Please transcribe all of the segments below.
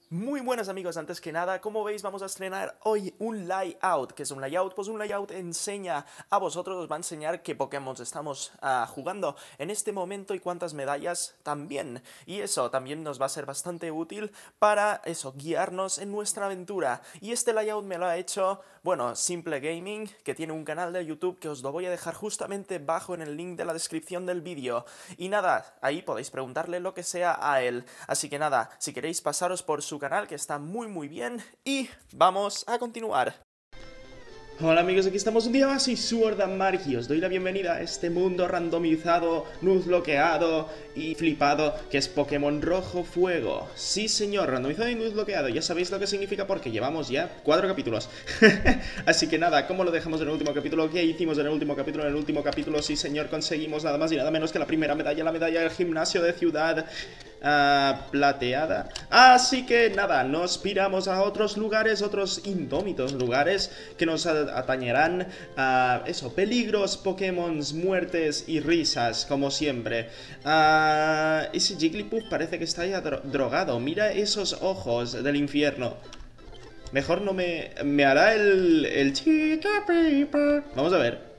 Muy buenas amigos, antes que nada, como veis vamos a estrenar hoy un layout. ¿Qué es un layout? Pues un layout enseña a vosotros, os va a enseñar qué Pokémon estamos jugando en este momento y cuántas medallas también. Y eso también nos va a ser bastante útil para eso, guiarnos en nuestra aventura. Y este layout me lo ha hecho, bueno, Simple Gaming, que tiene un canal de YouTube que os lo voy a dejar justamente bajo en el link de la descripción del vídeo. Y nada, ahí podéis preguntarle lo que sea a él. Así que nada, si queréis pasaros por su canal, que está muy bien, y vamos a continuar. Hola amigos, aquí estamos un día más y Sword and Margin. Os doy la bienvenida a este mundo randomizado, nuzloqueado y flipado que es Pokémon Rojo Fuego. Sí señor, randomizado y nuzloqueado, ya sabéis lo que significa porque llevamos ya 4 capítulos. Así que nada, ¿cómo lo dejamos en el último capítulo? ¿Qué hicimos en el último capítulo? En el último capítulo, sí señor, conseguimos nada más y nada menos que la primera medalla, la medalla del gimnasio de ciudad plateada. Así que nada, nos piramos a otros lugares, otros indómitos lugares que nos atañerán a eso, peligros, Pokémon, muertes y risas, como siempre. Ese Jigglypuff parece que está ya drogado. Mira esos ojos del infierno. Mejor no me hará el vamos a ver.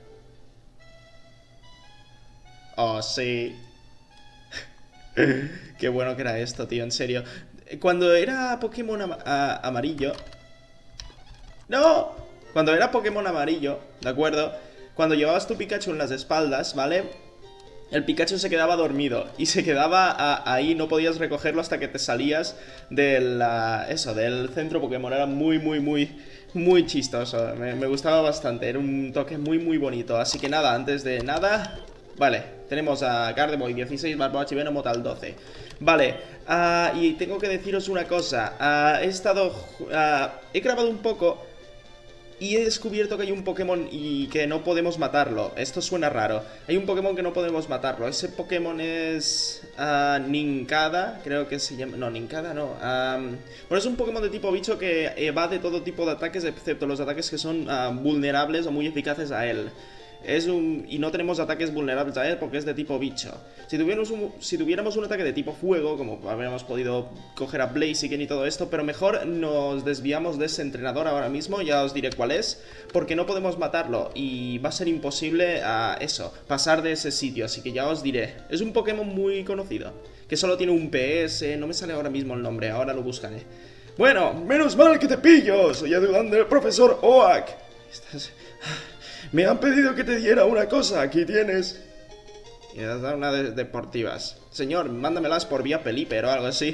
Oh, sí. Qué bueno que era esto, tío, en serio. Cuando era Pokémon amarillo... ¡No! Cuando era Pokémon amarillo, ¿de acuerdo? Cuando llevabas tu Pikachu en las espaldas, ¿vale? El Pikachu se quedaba dormido y se quedaba ahí, no podías recogerlo hasta que te salías del centro Pokémon. Era muy chistoso. Me gustaba bastante, era un toque muy bonito. Así que nada, antes de nada... Vale, tenemos a Gardevoir 16, Barboach y Venomoth 12. Vale, y tengo que deciros una cosa. He grabado un poco y he descubierto que hay un Pokémon y que no podemos matarlo. Esto suena raro. Hay un Pokémon que no podemos matarlo. Ese Pokémon es Nincada, creo que se llama... No, Nincada no. Bueno, es un Pokémon de tipo bicho que evade todo tipo de ataques, excepto los ataques que son vulnerables o muy eficaces a él. Y no tenemos ataques vulnerables a él porque es de tipo bicho. Si tuviéramos un ataque de tipo fuego, como habríamos podido coger a Blaziken y todo esto, pero mejor nos desviamos de ese entrenador ahora mismo, ya os diré cuál es, porque no podemos matarlo y va a ser imposible pasar de ese sitio, así que ya os diré. Es un Pokémon muy conocido, que solo tiene un PS, no me sale ahora mismo el nombre, ahora lo buscaré. Bueno, menos mal que te pillo, soy ayudante del profesor Oak. Me han pedido que te diera una cosa, aquí tienes. Y me has dado una de deportivas. Señor, mándamelas por vía Pelíper o algo así.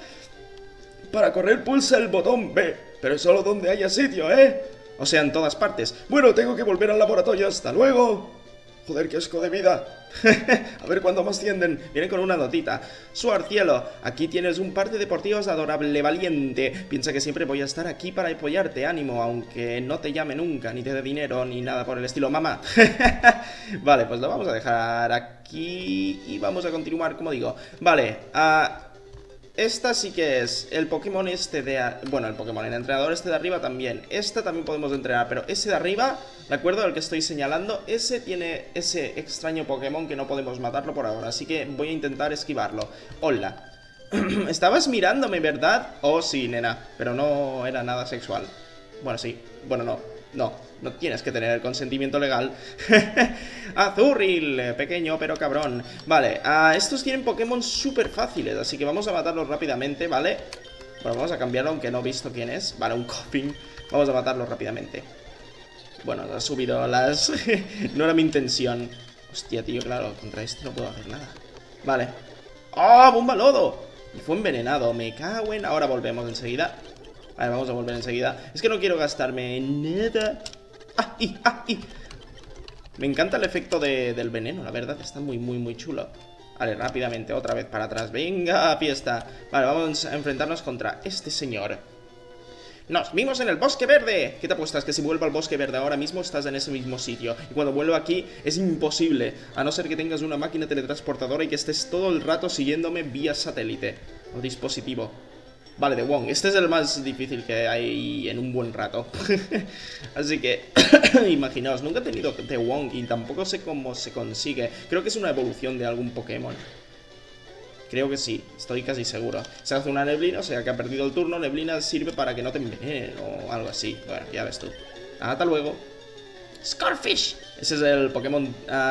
Para correr pulsa el botón B, pero solo donde haya sitio, ¿eh? O sea, en todas partes. Bueno, tengo que volver al laboratorio, hasta luego. Joder, qué asco de vida. A ver cuándo más tienden. Vienen con una notita. Suar cielo, aquí tienes un par de deportivos adorable valiente. Piensa que siempre voy a estar aquí para apoyarte, ánimo, aunque no te llame nunca, ni te dé dinero, ni nada por el estilo, mamá. Vale, pues lo vamos a dejar aquí y vamos a continuar, como digo. Vale, esta sí que es el Pokémon este de... Bueno, el Pokémon, el entrenador este de arriba también. Esta también podemos entrenar, pero ese de arriba, ¿de acuerdo? El que estoy señalando, ese tiene ese extraño Pokémon que no podemos matarlo por ahora. Así que voy a intentar esquivarlo. Hola. Estabas mirándome, ¿verdad? Oh, sí, nena, pero no era nada sexual. Bueno, sí. Bueno, no tienes que tener el consentimiento legal. Azurril, pequeño pero cabrón. Vale, estos tienen Pokémon súper fáciles, así que vamos a matarlos rápidamente, ¿vale? Bueno, vamos a cambiarlo aunque no he visto quién es. Vale, un Koffing. Vamos a matarlo rápidamente. Bueno, ha subido las... No era mi intención. Hostia, tío, claro, contra este no puedo hacer nada. Vale. ¡Oh, bomba lodo! Y fue envenenado, me cago en... Ahora volvemos enseguida. Vale, vamos a volver enseguida. Es que no quiero gastarme nada. Me encanta el efecto del veneno, la verdad. Está muy chulo. Vale, rápidamente, otra vez para atrás. Venga, fiesta. Vale, vamos a enfrentarnos contra este señor. ¡Nos vimos en el Bosque Verde! ¿Qué te apuestas? Que si vuelvo al Bosque Verde ahora mismo estás en ese mismo sitio. Y cuando vuelvo aquí es imposible, a no ser que tengas una máquina teletransportadora y que estés todo el rato siguiéndome vía satélite o dispositivo. Vale, de Wong. Este es el más difícil que hay en un buen rato. Así que, imaginaos, nunca he tenido de Wong y tampoco sé cómo se consigue. Creo que es una evolución de algún Pokémon. Creo que sí, estoy casi seguro. Se hace una neblina, o sea que ha perdido el turno. Neblina sirve para que no te envenenen o algo así. Bueno, ya ves tú. Hasta luego. Scorfish. Ese es el Pokémon...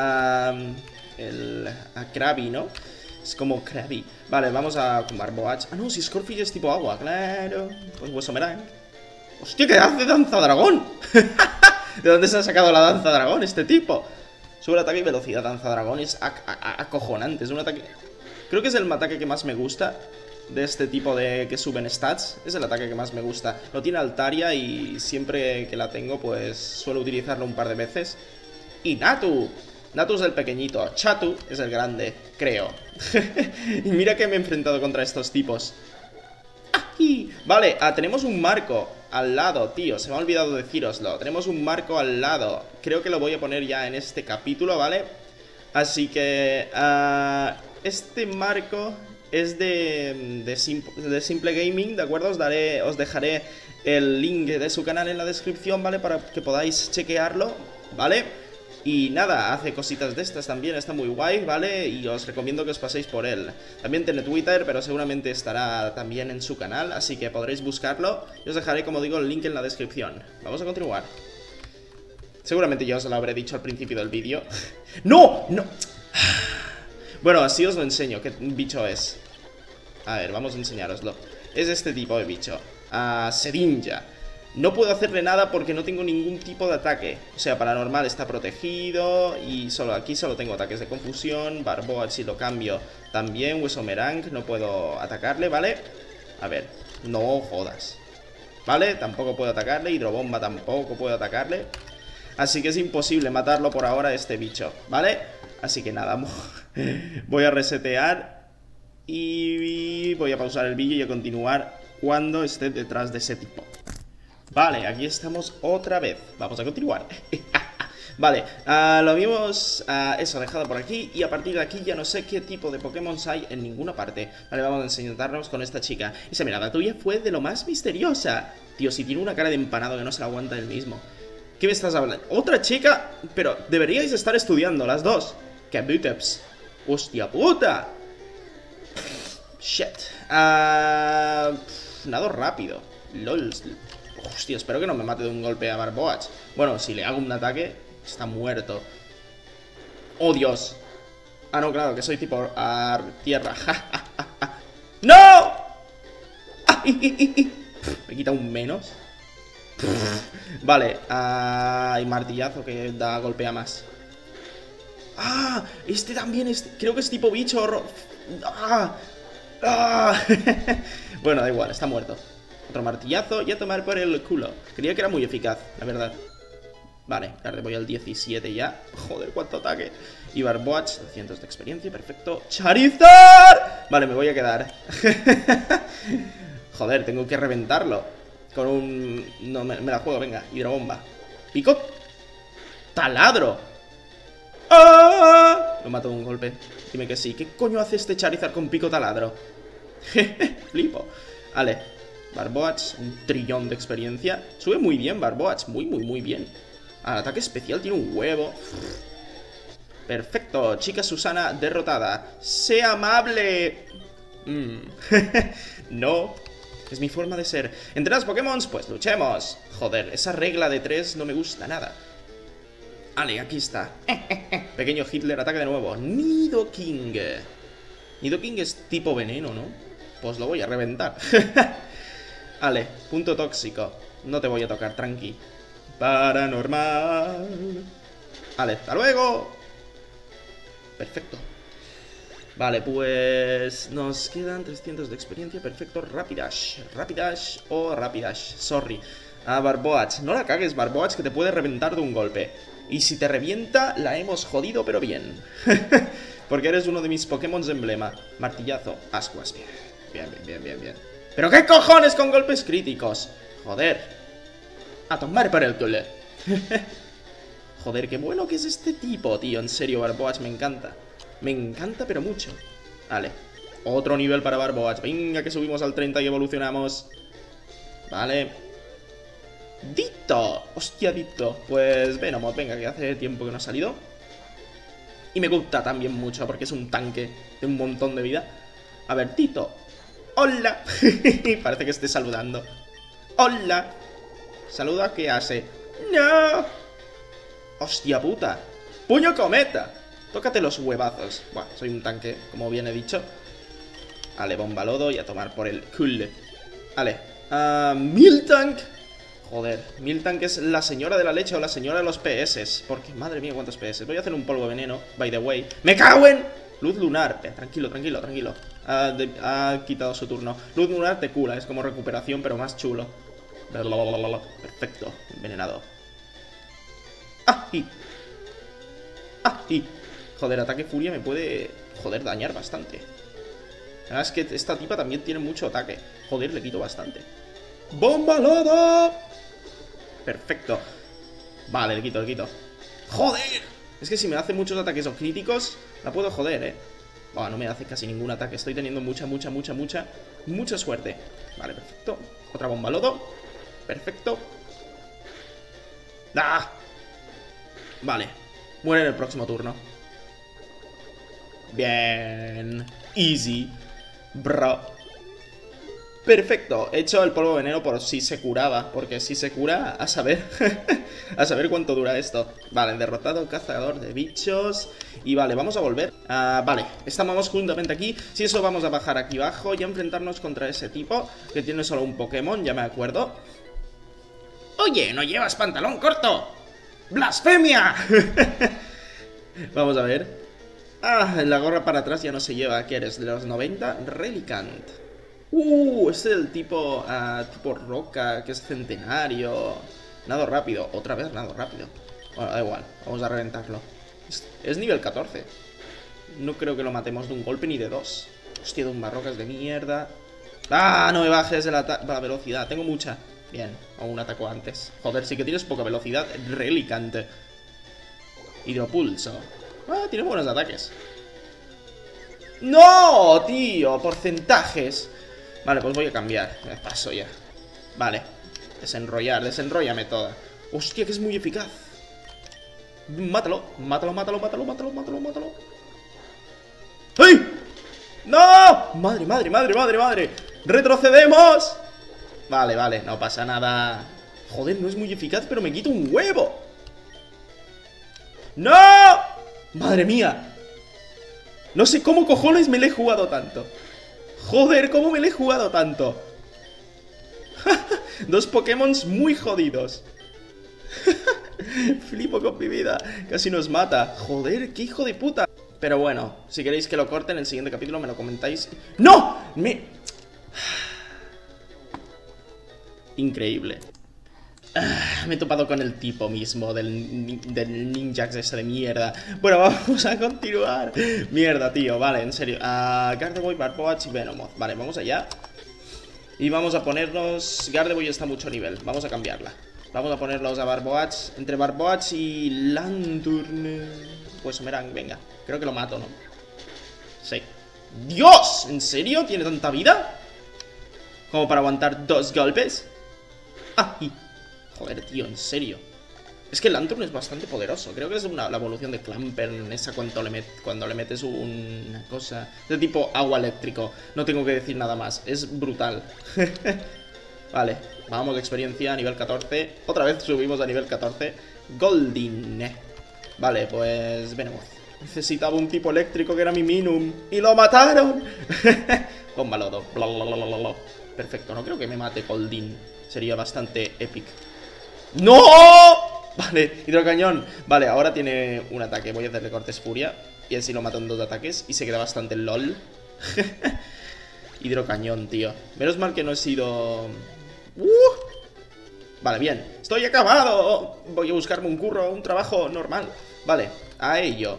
el Krabby, ¿no? Es como Krabby. Vale, vamos a con Barboach. Ah, no, si Scorfish es tipo agua, claro. Pues Huesomerang. ¡Hostia, que hace danza dragón! ¿De dónde se ha sacado la danza dragón este tipo? Sube ataque y velocidad. Danza dragón es acojonante. Es un ataque... Creo que es el ataque que más me gusta de este tipo de que suben stats. Es el ataque que más me gusta. No tiene Altaria y siempre que la tengo pues suelo utilizarlo un par de veces. Y Natu. Natu es el pequeñito. Chatu es el grande, creo. Y mira que me he enfrentado contra estos tipos. ¡Aquí! Vale, tenemos un marco al lado, tío. Se me ha olvidado decíroslo. Tenemos un marco al lado. Creo que lo voy a poner ya en este capítulo, ¿vale? Así que... este marco es de Simple Gaming, ¿de acuerdo? Os dejaré el link de su canal en la descripción, ¿vale? Para que podáis chequearlo, ¿vale? Y nada, hace cositas de estas también, está muy guay, ¿vale? Y os recomiendo que os paséis por él. También tiene Twitter, pero seguramente estará también en su canal, así que podréis buscarlo. Y os dejaré, como digo, el link en la descripción. Vamos a continuar. Seguramente ya os lo habré dicho al principio del vídeo. ¡No! ¡No! Bueno, así os lo enseño, qué bicho es. A ver, vamos a enseñároslo. Es este tipo de bicho, Sedinja. No puedo hacerle nada porque no tengo ningún tipo de ataque. O sea, paranormal está protegido. Y aquí solo tengo ataques de confusión. Barboach si lo cambio también. Huesomerang, no puedo atacarle, ¿vale? A ver, no jodas. ¿Vale? Tampoco puedo atacarle. Hidrobomba tampoco puedo atacarle. Así que es imposible matarlo por ahora a este bicho, ¿vale? Así que nada, voy a resetear y voy a pausar el vídeo y a continuar cuando esté detrás de ese tipo. Vale, aquí estamos otra vez. Vamos a continuar. Vale, lo habíamos eso, dejado por aquí. Y a partir de aquí ya no sé qué tipo de Pokémon hay en ninguna parte. Vale, vamos a enseñarnos con esta chica. Esa mirada tuya fue de lo más misteriosa. Tío, si tiene una cara de empanado que no se la aguanta él mismo. ¿Qué me estás hablando? ¿Otra chica? Pero deberíais estar estudiando las dos. ¡Qué bíceps! ¡Hostia puta! Shit. Nado rápido. LOL. Hostia, espero que no me mate de un golpe a Barboach. Bueno, si le hago un ataque, está muerto. ¡Oh, Dios! Ah, no, claro, que soy tipo tierra. ¡No! Me quita un menos. Vale, hay martillazo que da golpea más. ¡Ah! Este también es... Creo que es tipo bicho. Bueno, da igual, está muerto. Otro martillazo y a tomar por el culo. Creía que era muy eficaz, la verdad. Vale, ahora voy al 17 ya. Joder, cuánto ataque. Y Barboach, 200 de experiencia, perfecto. ¡Charizard! Vale, me voy a quedar. Joder, tengo que reventarlo. Con un... No, me la juego, venga. Hidrobomba. Pico. Taladro. ¡Ah! Lo mato de un golpe. Dime que sí. ¿Qué coño hace este Charizard con pico taladro? Flipo. Vale. Barboach, un trillón de experiencia. Sube muy bien Barboach, muy bien. Al ataque especial tiene un huevo. Perfecto, chica Susana derrotada. ¡Sé amable! No, es mi forma de ser. ¿Entrenas Pokémon? Pues luchemos. Joder, esa regla de 3 no me gusta nada. Vale, aquí está. Pequeño Hitler, ataque de nuevo. Nidoking. Nidoking es tipo veneno, ¿no? Pues lo voy a reventar. Vale, punto tóxico. No te voy a tocar, tranqui. Paranormal. Vale, hasta luego. Perfecto. Vale, pues nos quedan 300 de experiencia. Perfecto, Rapidash. Rapidash o Rapidash, sorry. Barboach, no la cagues Barboach, que te puede reventar de un golpe. Y si te revienta, la hemos jodido pero bien. Porque eres uno de mis Pokémon de emblema. Martillazo, Ascuas, bien. ¿Pero qué cojones con golpes críticos? Joder. A tomar por el culo. Joder, qué bueno que es este tipo, tío. En serio, Barboach, me encanta. Me encanta, pero mucho. Vale. Otro nivel para Barboach. Venga, que subimos al 30 y evolucionamos. Vale. Ditto. Hostia, Ditto. Pues Venomoth, venga, que hace tiempo que no ha salido. Y me gusta también mucho porque es un tanque de un montón de vida. A ver, Tito. Hola. Parece que esté saludando. Hola. Saluda, ¿qué hace? No. Hostia puta. Puño cometa. Tócate los huevazos. Buah, soy un tanque, como bien he dicho. Vale, bomba lodo y a tomar por el culo. Vale. Miltank. Joder, Miltank es la señora de la leche o la señora de los PS. Porque, madre mía, cuántos PS. Voy a hacer un polvo veneno, by the way. ¡Me cago en! Luz lunar. Tranquilo, tranquilo, tranquilo. Ha quitado su turno. Luz lunar te cura, es como recuperación, pero más chulo. Perfecto, envenenado. ¡Ah! Y. ¡Ah! Y. Joder, ataque furia me puede, joder, dañar bastante. La verdad es que esta tipa también tiene mucho ataque. Joder, le quito bastante. ¡Bomba lodo! Perfecto. Vale, le quito, le quito. ¡Joder! Es que si me hace muchos ataques o críticos, la puedo joder, Bueno, no me hace casi ningún ataque. Estoy teniendo mucha suerte. Vale, perfecto. Otra bomba lodo. Perfecto. ¡Ah! Vale. Muere en el próximo turno. Bien. Easy. Bro. Perfecto, he hecho el polvo veneno por si se curaba. Porque si se cura, a saber. A saber cuánto dura esto. Vale, derrotado, cazador de bichos. Y vale, vamos a volver. Vale, estamos juntamente aquí. Si eso, vamos a bajar aquí abajo y a enfrentarnos contra ese tipo que tiene solo un Pokémon, ya me acuerdo. Oye, ¿no llevas pantalón corto? ¡Blasfemia! Vamos a ver. La gorra para atrás ya no se lleva. ¿Qué eres? ¿De los 90? Relicanth. Este es el tipo tipo roca, que es centenario. Nado rápido, otra vez nado rápido. Bueno, da igual, vamos a reventarlo. Es nivel 14. No creo que lo matemos de un golpe ni de dos. Hostia, de un barrocas de mierda. No me bajes la velocidad, tengo mucha. Bien, aún ataco antes. Joder, sí que tienes poca velocidad. Relicanth. Hidropulso. Tiene buenos ataques. ¡No, tío! Porcentajes. Vale, pues voy a cambiar. Me paso ya. Vale. Desenróllame toda. Hostia, que es muy eficaz. Mátalo. ¡Ay! ¡No! Madre. ¡Retrocedemos! Vale, no pasa nada. Joder, no es muy eficaz, pero me quito un huevo. ¡No! Madre mía. No sé cómo cojones me le he jugado tanto. Joder, cómo me le he jugado tanto. Dos Pokémon muy jodidos. Flipo con mi vida. Casi nos mata. Joder, qué hijo de puta. Pero bueno, si queréis que lo corte en el siguiente capítulo, me lo comentáis. ¡No! Increíble. Me he topado con el tipo mismo del Ninjax ese de mierda. Bueno, vamos a continuar. Mierda, tío, vale, en serio. Gardevoir, Barboach y Venomoth. Vale, vamos allá. Y vamos a ponernos... Gardevoir está a mucho nivel, vamos a cambiarla. Vamos a ponerlos a Barboach. Entre Barboach y Lanturn. Pues Merang, venga. Creo que lo mato, ¿no? Sí. ¡Dios! ¿En serio? ¿Tiene tanta vida? Como para aguantar dos golpes. Y... Joder, tío, en serio. Es que el Lanturn es bastante poderoso. Creo que es la evolución de Clampern. Esa cuando le metes una cosa de tipo agua eléctrico. No tengo que decir nada más. Es brutal. Vale, vamos de experiencia a nivel 14. Otra vez subimos a nivel 14. Goldin. Vale, pues Venomoth. Necesitaba un tipo eléctrico que era mi Minun. ¡Y lo mataron! Bomba lodo. Perfecto, no creo que me mate Goldin. Sería bastante épico. ¡No! Vale, hidrocañón. Vale, ahora tiene un ataque. Voy a hacerle cortes furia. Y así lo mato en 2 ataques. Y se queda bastante LOL. Hidrocañón, tío. Menos mal que no he sido... Vale, bien. ¡Estoy acabado! Voy a buscarme un curro, un trabajo normal. Vale, a ello.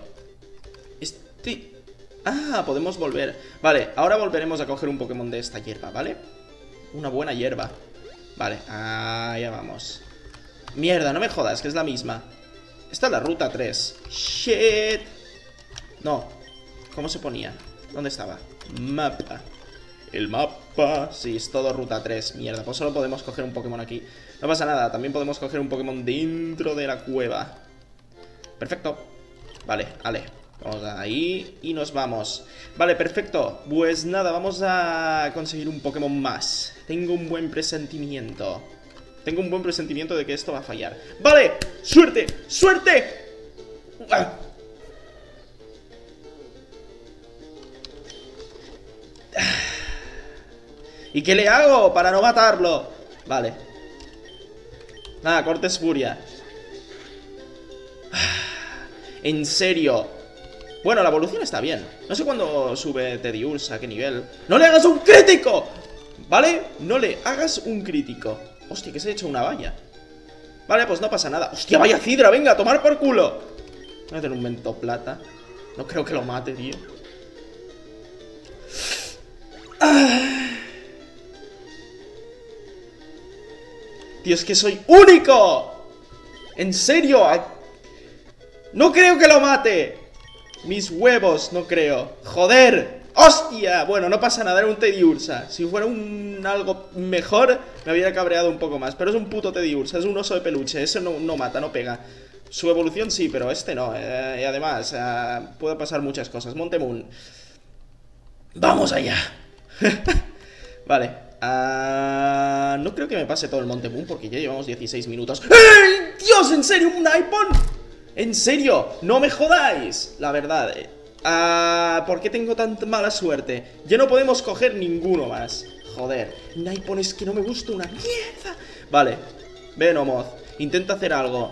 Podemos volver. Vale, ahora volveremos a coger un Pokémon de esta hierba, ¿vale? Una buena hierba. Vale, ya vamos. Mierda, no me jodas, que es la misma. Esta es la ruta 3. Shit. No. ¿Cómo se ponía? ¿Dónde estaba? Mapa. El mapa. Sí, es todo ruta 3. Mierda, pues solo podemos coger un Pokémon aquí. No pasa nada, también podemos coger un Pokémon dentro de la cueva. Perfecto. Vale, ale. Vamos ahí y nos vamos. Vale, perfecto. Pues nada, vamos a conseguir un Pokémon más. Tengo un buen presentimiento. Tengo un buen presentimiento de que esto va a fallar. ¡Vale! ¡Suerte! ¡Suerte! ¡Ah! ¿Y qué le hago para no matarlo? Vale. Nada, cortes furia. En serio. Bueno, la evolución está bien. No sé cuándo sube Tedious, a qué nivel. ¡No le hagas un crítico! ¿Vale? No le hagas un crítico. Hostia, que se ha hecho una valla. Vale, pues no pasa nada. ¡Hostia, vaya Cidra! ¡Venga, a tomar por culo! Voy a tener un Mentoplata. No creo que lo mate, tío. Tío, es que soy único. En serio. No creo que lo mate. Mis huevos, no creo. ¡Joder! ¡Hostia! Bueno, no pasa nada, era un Tediursa. Si fuera algo mejor, me habría cabreado un poco más. Pero es un puto Tediursa, es un oso de peluche. Eso no mata, no pega. Su evolución sí, pero este no. Y además, puede pasar muchas cosas. Montemoon. ¡Vamos allá! Vale. No creo que me pase todo el Montemoon porque ya llevamos 16 minutos. ¡Ey! ¡Dios! ¿En serio? ¿Un Aipon? ¿En serio? ¡No me jodáis! La verdad. ¿Por qué tengo tan mala suerte? Ya no podemos coger ninguno más. Joder. Naipon, es que no me gusta una mierda. Vale. Venomoth. Intenta hacer algo.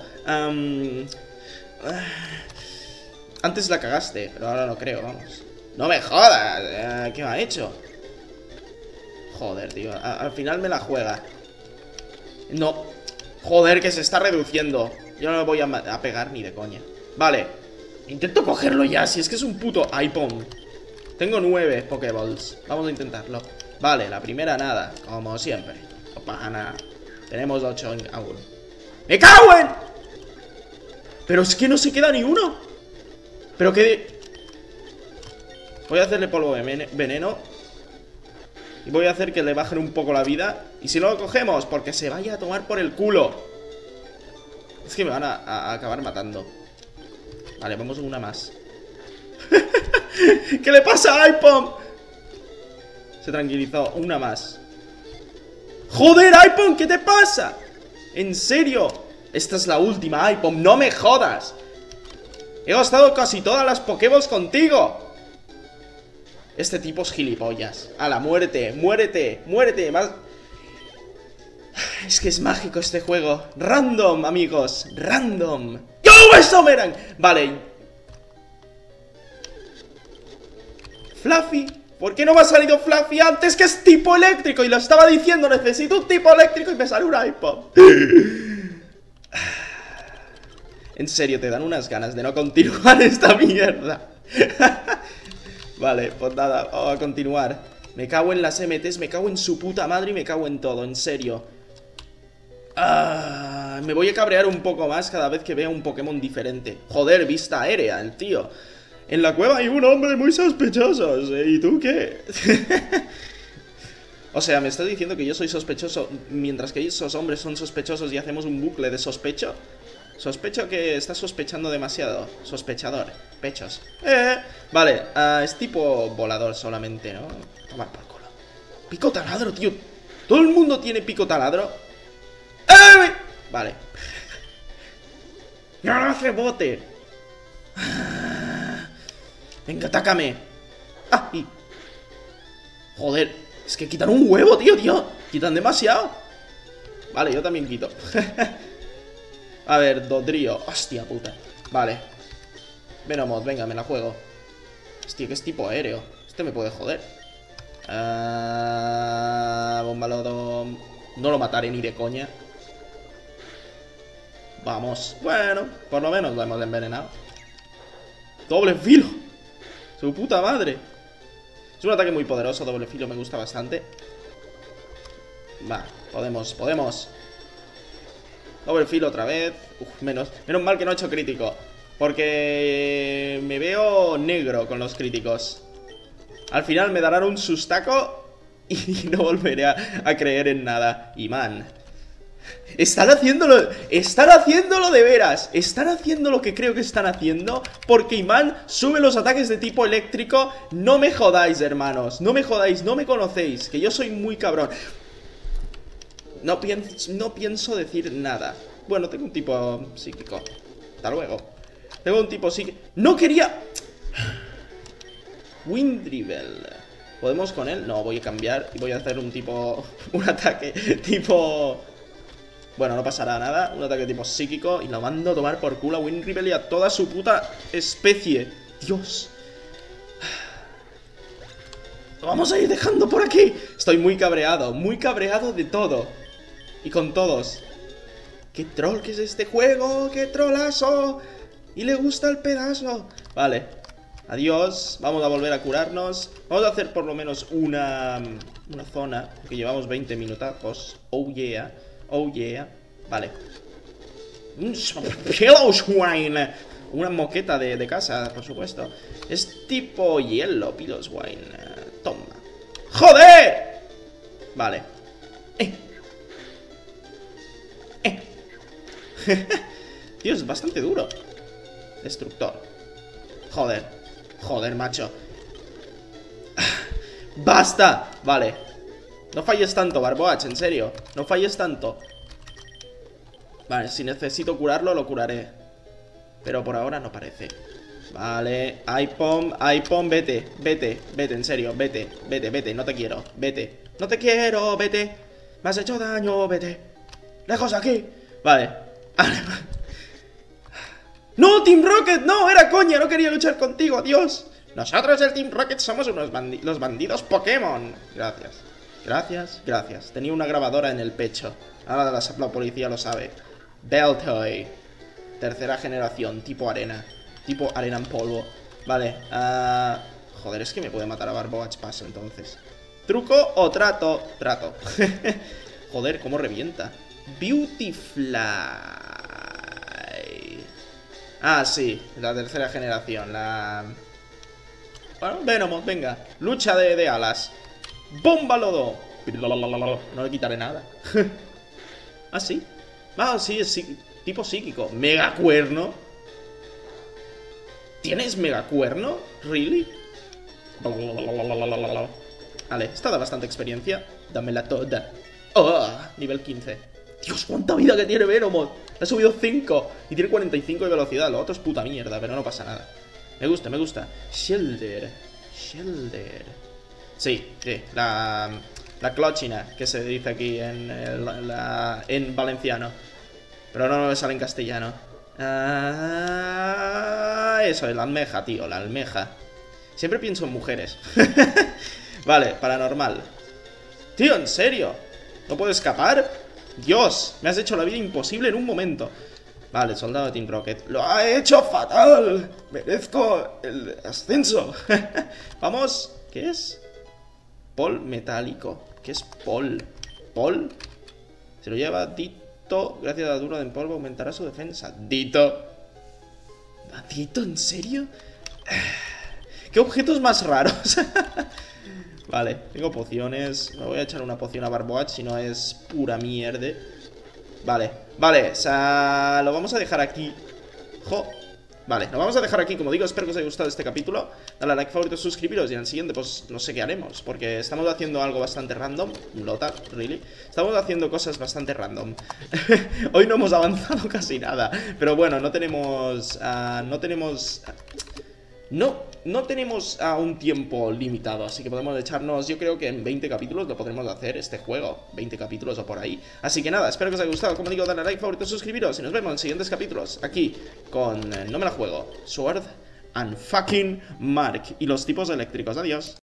Antes la cagaste, pero ahora no creo, vamos. ¡No me jodas! ¿Qué me ha hecho? Joder, tío. Al final me la juega. No. Joder, que se está reduciendo. Yo no me voy a pegar ni de coña. Vale. Intento cogerlo ya, si es que es un puto Aipon. Tengo 9 Pokéballs. Vamos a intentarlo. Vale, la primera nada, como siempre. No pasa nada. Tenemos 8 aún. ¡Me cago en! Pero es que no se queda ni uno. Pero que... Voy a hacerle polvo de veneno. Y voy a hacer que le bajen un poco la vida. Y si no lo cogemos, porque se vaya a tomar por el culo. Es que me van a acabar matando. Vale, vamos una más. ¿Qué le pasa a Aipon? Se tranquilizó, una más. ¡Joder, Aipon! ¿Qué te pasa? ¿En serio? Esta es la última, Aipon, no me jodas. He gastado casi todas las Pokéballs contigo. Este tipo es gilipollas. A la muerte, muérete, muérete. Más... Es que es mágico este juego. Random, amigos, random. ¡Yo, Someran! Vale. Fluffy. ¿Por qué no me ha salido Fluffy antes? Que es tipo eléctrico. Y lo estaba diciendo, necesito un tipo eléctrico. Y me sale un Aipon. En serio, te dan unas ganas de no continuar esta mierda. Vale, pues nada, vamos a continuar. Me cago en las MTs, me cago en su puta madre y me cago en todo, en serio. Me voy a cabrear un poco más cada vez que vea un Pokémon diferente. Joder, vista aérea, el tío. En la cueva hay un hombre muy sospechoso. ¿Y tú qué? O sea, ¿me estás diciendo que yo soy sospechoso mientras que esos hombres son sospechosos y hacemos un bucle de sospecho? Sospecho que estás sospechando demasiado. Sospechador. Pechos. Vale, es tipo volador solamente, ¿no? Tomar por culo. Pico taladro, tío. ¿Todo el mundo tiene pico taladro? Vale. ¡No hace bote! Venga, atácame. Y... Joder, es que quitan un huevo, tío. Quitan demasiado. Vale, yo también quito. A ver, Dodrio. Hostia puta. Vale. Venomoth, venga, me la juego. Hostia, que es tipo aéreo. Este me puede joder. Bombalodo. No lo mataré ni de coña. Vamos. Bueno, por lo menos lo hemos envenenado. Doble filo. Su puta madre. Es un ataque muy poderoso, doble filo, me gusta bastante. Va, podemos. Doble filo otra vez. Menos mal que no he hecho crítico. Porque me veo negro con los críticos. Al final me darán un sustaco y no volveré a creer en nada. Imán. Están haciéndolo de veras. Están haciendo lo que creo que están haciendo. Porque Iman sube los ataques de tipo eléctrico. No me jodáis, hermanos. No me jodáis, no me conocéis. Que yo soy muy cabrón. No pienso decir nada. Bueno, tengo un tipo psíquico. Hasta luego. Tengo un tipo psíquico. No quería... Windrivel. ¿Podemos con él? No, voy a cambiar y voy a hacer un tipo... Un ataque tipo... Bueno, no pasará nada. Un ataque tipo psíquico y lo mando a tomar por culo a Windrivel y a toda su puta especie. Dios. Lo vamos a ir dejando por aquí. Estoy muy cabreado de todo. Y con todos. ¡Qué troll que es este juego! ¡Qué trollazo! Y le gusta el pedazo. Vale. Adiós. Vamos a volver a curarnos. Vamos a hacer por lo menos una zona. Que llevamos 20 minutazos. Oh yeah. Oh yeah. Vale. Hello, swine. Una moqueta de casa, por supuesto. Es tipo hielo, Piloswine. Toma. ¡Joder! Vale. Tío, es bastante duro. Destructor. Joder. Joder, macho. ¡Basta! Vale. No falles tanto, Barboach, en serio. No falles tanto. Vale, si necesito curarlo, lo curaré. Pero por ahora no parece. Vale, Ipom, vete. Vete, en serio, vete. No te quiero, vete. No te quiero, vete. Me has hecho daño, vete. Lejos de aquí. Vale. ¡No, Team Rocket! ¡No! ¡Era coña! No quería luchar contigo, adiós. Nosotros, el Team Rocket, somos los bandidos Pokémon. Gracias. Tenía una grabadora en el pecho. Ahora la policía lo sabe. Beltoy. Tercera generación, tipo arena. Tipo arena en polvo. Vale. Joder, es que me puede matar a Barboach paso entonces. ¿Truco o trato? Trato. Joder, cómo revienta. Beautyfly. Sí, la tercera generación. Bueno, Venomoth, venga. Lucha de alas. ¡Bomba lodo! No le quitaré nada. Sí. Sí, es tipo psíquico. Megacuerno. ¿Tienes megacuerno? ¿Really? Vale, esta da bastante experiencia. Dámela toda. Nivel 15. Dios, cuánta vida que tiene Venomoth. Ha subido 5 y tiene 45 de velocidad. Lo otro es puta mierda, pero no pasa nada. Me gusta. Shelder. Sí, la clochina, que se dice aquí en valenciano. Pero no me sale en castellano. Eso, la almeja, tío, la almeja. Siempre pienso en mujeres. Vale, paranormal. Tío, ¿en serio? ¿No puedo escapar? Dios, me has hecho la vida imposible en un momento. Vale, soldado de Team Rocket. ¡Lo ha hecho fatal! Merezco el ascenso. Vamos, ¿qué es? Pol metálico. ¿Qué es Pol? ¿Pol? Se lo lleva Dito. Gracias a la dura de polvo aumentará su defensa. Dito. ¿Dito? ¿En serio? ¿Qué objetos más raros? Vale, tengo pociones. Me voy a echar una poción a Barboach, si no es pura mierda. Vale, o sea, lo vamos a dejar aquí. Vale, lo vamos a dejar aquí, como digo, espero que os haya gustado este capítulo. Dale a like, favorito, suscribiros y en el siguiente pues no sé qué haremos. Porque estamos haciendo algo bastante random. Lota, really. Estamos haciendo cosas bastante random. Hoy no hemos avanzado casi nada. Pero bueno, no tenemos un tiempo limitado, así que podemos echarnos, yo creo que en 20 capítulos lo podremos hacer este juego, 20 capítulos o por ahí. Así que nada, espero que os haya gustado, como digo, dale a like, favorito, suscribiros y nos vemos en siguientes capítulos, aquí, con No me la juego, Sword and fucking Mark y los tipos eléctricos. Adiós.